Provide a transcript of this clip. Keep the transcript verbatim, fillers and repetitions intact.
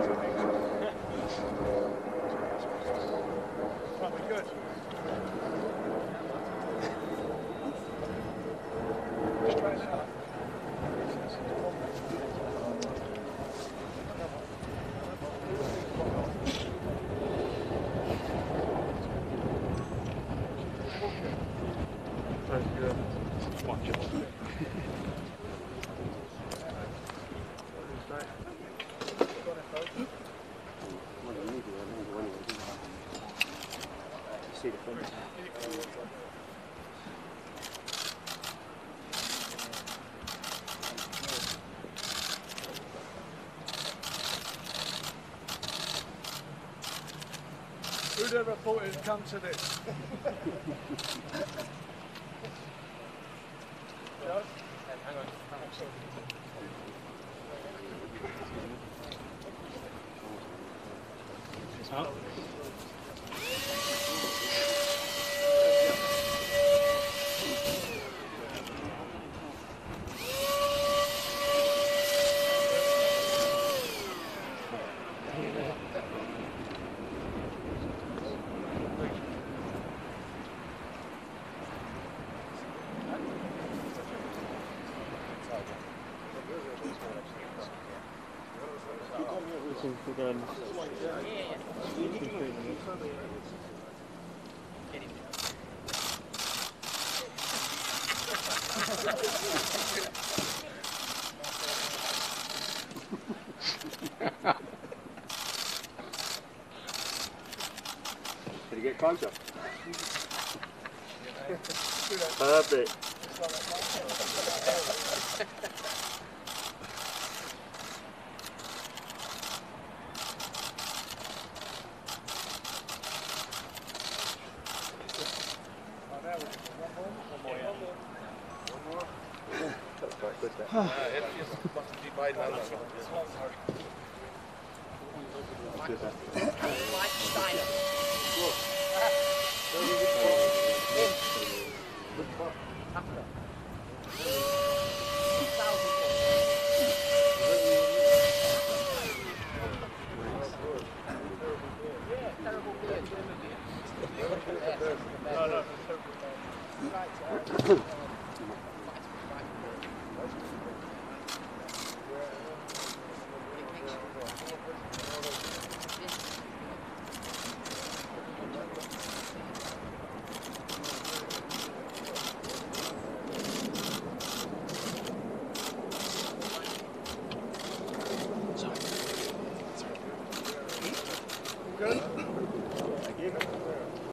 Probably good. Just try it out. Watch it. See the front. Who'd ever thought it'd come to this? Hang on. Huh? For them. Did he get closer? Perfect. Good? Thank you.